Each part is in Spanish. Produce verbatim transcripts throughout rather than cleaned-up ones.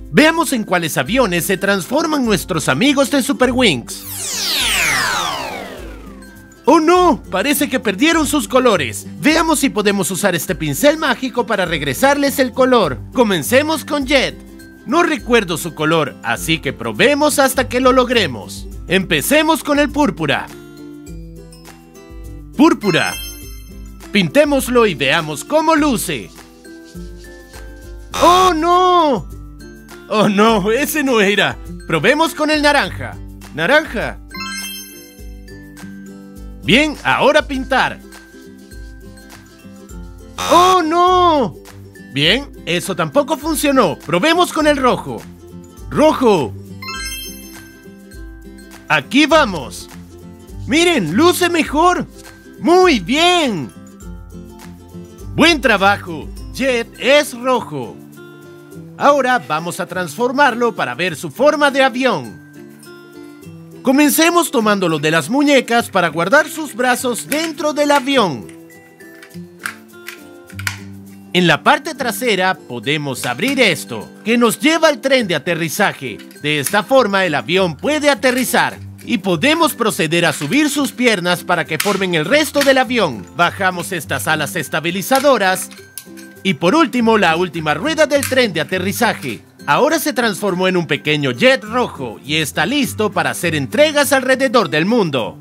Veamos en cuáles aviones se transforman nuestros amigos de Super Wings. ¡Oh no! Parece que perdieron sus colores. Veamos si podemos usar este pincel mágico para regresarles el color. Comencemos con Jet. No recuerdo su color, así que probemos hasta que lo logremos. Empecemos con el púrpura. Púrpura. Pintémoslo y veamos cómo luce. ¡Oh no! ¡Oh no! Ese no era. Probemos con el naranja. Naranja. Bien, ahora pintar. ¡Oh no! Bien, eso tampoco funcionó. Probemos con el rojo. Rojo. Aquí vamos. Miren, luce mejor. ¡Muy bien! Buen trabajo. Jet es rojo. Ahora vamos a transformarlo para ver su forma de avión. Comencemos tomándolo de las muñecas para guardar sus brazos dentro del avión. En la parte trasera podemos abrir esto, que nos lleva al tren de aterrizaje. De esta forma el avión puede aterrizar. Y podemos proceder a subir sus piernas para que formen el resto del avión. Bajamos estas alas estabilizadoras. Y por último, la última rueda del tren de aterrizaje. Ahora se transformó en un pequeño jet rojo y está listo para hacer entregas alrededor del mundo.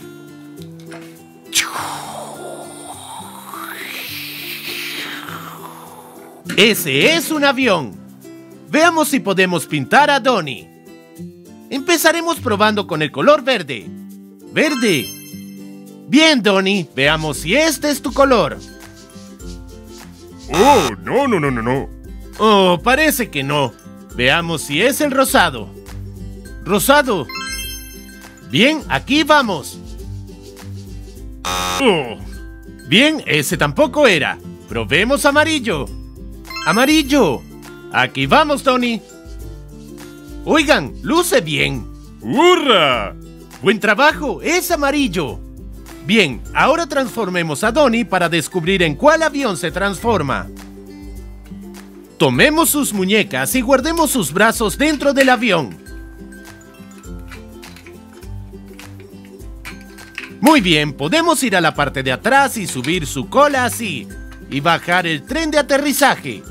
Ese es un avión. Veamos si podemos pintar a Donnie. Empezaremos probando con el color verde. Verde. Bien, Donnie. Veamos si este es tu color. Oh, no, no, no, no, no. Oh, parece que no. Veamos si es el rosado. Rosado. Bien, aquí vamos. Oh. Bien, ese tampoco era. Probemos amarillo. Amarillo. Aquí vamos, Donnie. Oigan, luce bien. ¡Hurra! Buen trabajo, es amarillo. Bien, ahora transformemos a Donnie para descubrir en cuál avión se transforma. Tomemos sus muñecas y guardemos sus brazos dentro del avión. Muy bien, podemos ir a la parte de atrás y subir su cola así. Y bajar el tren de aterrizaje.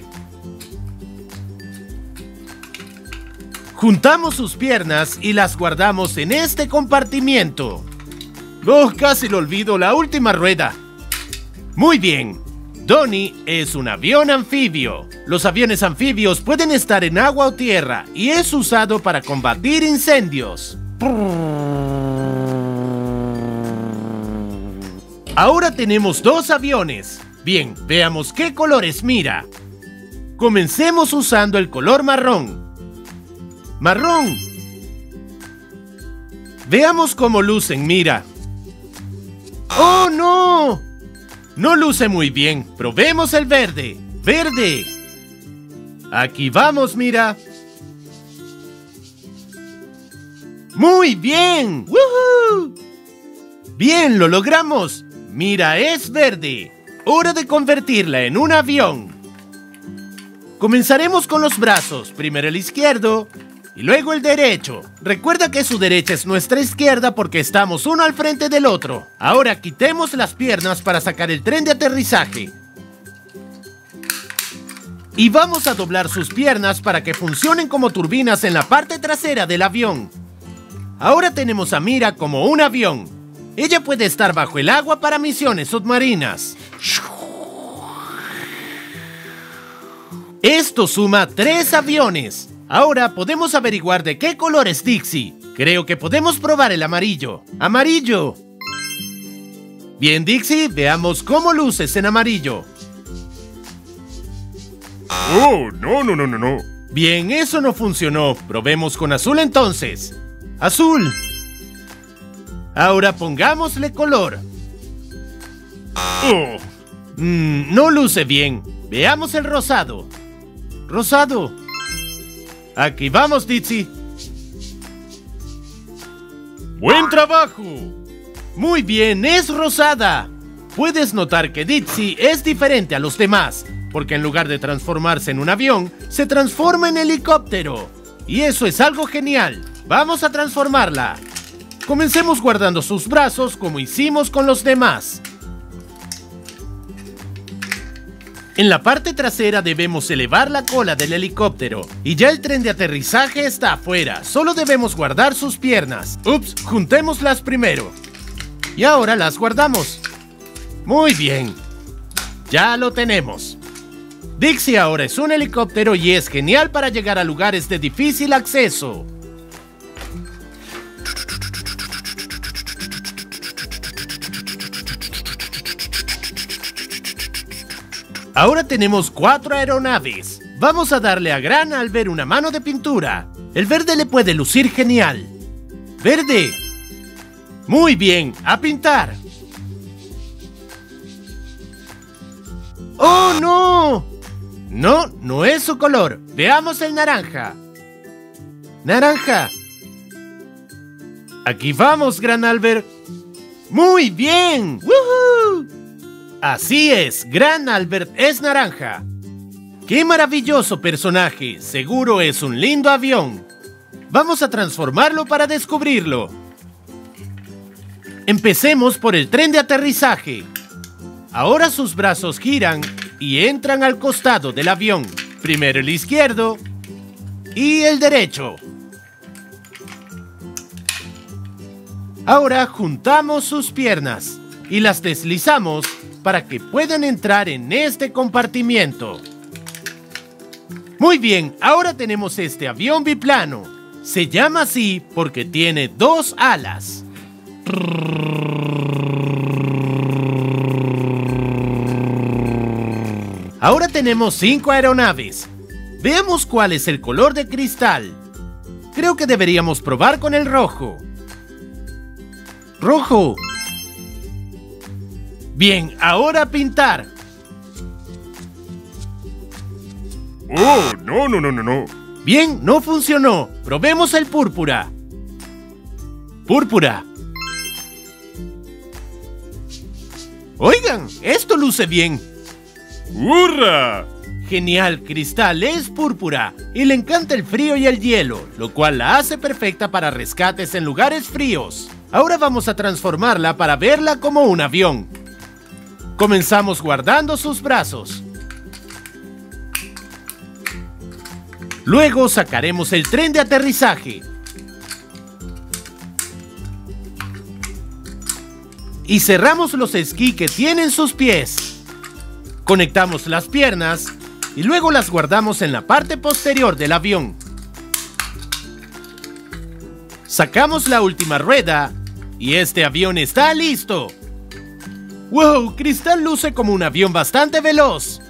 Juntamos sus piernas y las guardamos en este compartimiento. Oh, casi lo olvido, la última rueda. Muy bien. Donnie es un avión anfibio. Los aviones anfibios pueden estar en agua o tierra y es usado para combatir incendios. Ahora tenemos dos aviones. Bien, veamos qué colores mira. Comencemos usando el color marrón. Marrón. Veamos cómo lucen, mira. ¡Oh, no! No luce muy bien. Probemos el verde. Verde. Aquí vamos, mira. ¡Muy bien! ¡Woohoo! Bien, lo logramos. Mira, es verde. Hora de convertirla en un avión. Comenzaremos con los brazos. Primero el izquierdo y luego el derecho. Recuerda que su derecha es nuestra izquierda porque estamos uno al frente del otro. Ahora quitemos las piernas para sacar el tren de aterrizaje. Y vamos a doblar sus piernas para que funcionen como turbinas en la parte trasera del avión. Ahora tenemos a Mira como un avión. Ella puede estar bajo el agua para misiones submarinas. Esto suma tres aviones. Ahora podemos averiguar de qué color es Dixie. Creo que podemos probar el amarillo. ¡Amarillo! Bien, Dixie, veamos cómo luces en amarillo. Oh, no, no, no, no, no. Bien, eso no funcionó. Probemos con azul entonces. ¡Azul! Ahora pongámosle color. Oh. Mm, no luce bien. Veamos el rosado. Rosado. Aquí vamos, Dixie. ¡Buen trabajo! Muy bien, es rosada. Puedes notar que Dixie es diferente a los demás. porque en lugar de transformarse en un avión, se transforma en helicóptero. Y eso es algo genial. Vamos a transformarla. Comencemos guardando sus brazos como hicimos con los demás. En la parte trasera debemos elevar la cola del helicóptero. Y ya el tren de aterrizaje está afuera. Solo debemos guardar sus piernas. Ups, juntémoslas primero. Y ahora las guardamos. Muy bien. Ya lo tenemos. Dixie ahora es un helicóptero y es genial para llegar a lugares de difícil acceso. Ahora tenemos cuatro aeronaves. Vamos a darle a Gran Albert una mano de pintura. El verde le puede lucir genial. ¡Verde! Muy bien, a pintar. ¡Oh, no! No, no es su color. Veamos el naranja. ¡Naranja! Aquí vamos, Gran Albert. ¡Muy bien! ¡Woohoo! Así es, Gran Albert es naranja. ¡Qué maravilloso personaje! Seguro es un lindo avión. Vamos a transformarlo para descubrirlo. Empecemos por el tren de aterrizaje. Ahora sus brazos giran y entran al costado del avión. Primero el izquierdo y el derecho. Ahora juntamos sus piernas y las deslizamos para que puedan entrar en este compartimiento. Muy bien, ahora tenemos este avión biplano. Se llama así porque tiene dos alas. Ahora tenemos cinco aeronaves. Veamos cuál es el color de cristal. Creo que deberíamos probar con el rojo. ¡Rojo! Bien, ahora pintar. ¡Oh, no, no, no, no, no! Bien, no funcionó. Probemos el púrpura. Púrpura. Oigan, esto luce bien. ¡Hurra! Genial, Cristal es púrpura y le encanta el frío y el hielo, lo cual la hace perfecta para rescates en lugares fríos. Ahora vamos a transformarla para verla como un avión. Comenzamos guardando sus brazos. Luego sacaremos el tren de aterrizaje. Y cerramos los esquí que tienen sus pies. Conectamos las piernas y luego las guardamos en la parte posterior del avión. Sacamos la última rueda y este avión está listo. ¡Wow! Cristal luce como un avión bastante veloz.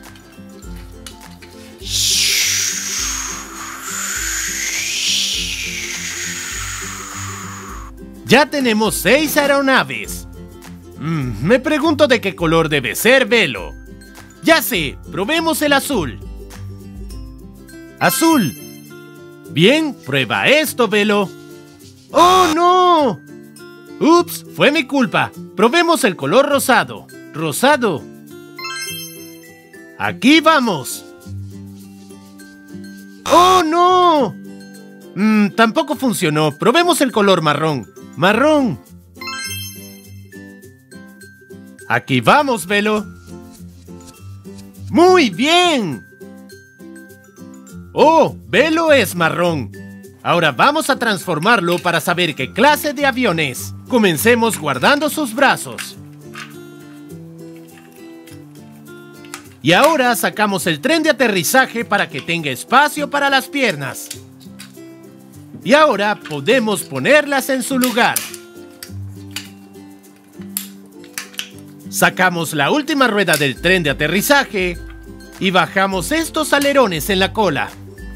Ya tenemos seis aeronaves. Mm, me pregunto de qué color debe ser Velo. Ya sé, probemos el azul. Azul. Bien, prueba esto, Velo. ¡Oh, no! Ups, fue mi culpa. Probemos el color rosado. Rosado. Aquí vamos. ¡Oh, no! Mm, tampoco funcionó. Probemos el color marrón. Marrón. Aquí vamos, Velo. ¡Muy bien! ¡Oh! Velo es marrón. Ahora vamos a transformarlo para saber qué clase de avión es. Comencemos guardando sus brazos. Y ahora sacamos el tren de aterrizaje para que tenga espacio para las piernas. Y ahora podemos ponerlas en su lugar. Sacamos la última rueda del tren de aterrizaje y bajamos estos alerones en la cola.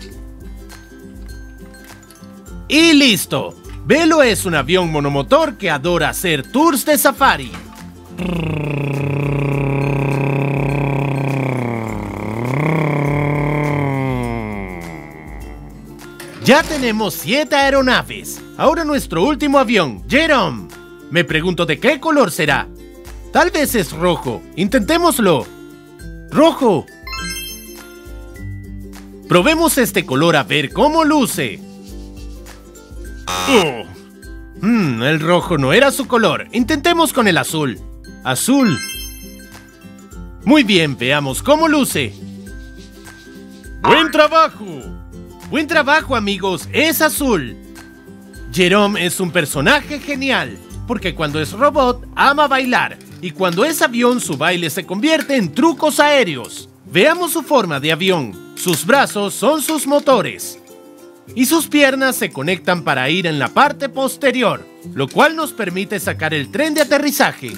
Y listo. Velo es un avión monomotor que adora hacer tours de safari. Ya tenemos siete aeronaves. Ahora nuestro último avión, Jerome. Me pregunto de qué color será. Tal vez es rojo. Intentémoslo. Rojo. Probemos este color a ver cómo luce. Oh. Hmm, el rojo no era su color. Intentemos con el azul. Azul. Muy bien, veamos cómo luce. ¡Buen trabajo! Buen trabajo, amigos, es azul. Jerome es un personaje genial, porque cuando es robot, ama bailar, y cuando es avión, su baile se convierte en trucos aéreos. Veamos su forma de avión. Sus brazos son sus motores, y sus piernas se conectan para ir en la parte posterior, lo cual nos permite sacar el tren de aterrizaje.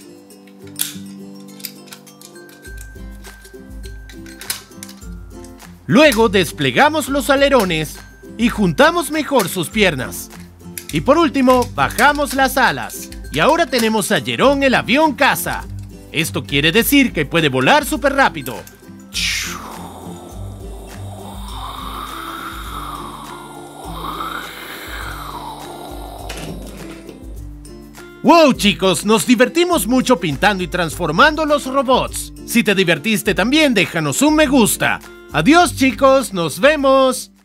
Luego desplegamos los alerones y juntamos mejor sus piernas. Y por último, bajamos las alas. Y ahora tenemos a Jerome el avión caza. Esto quiere decir que puede volar súper rápido. ¡Wow, chicos! Nos divertimos mucho pintando y transformando los robots. Si te divertiste también, déjanos un me gusta. Adiós, chicos, nos vemos.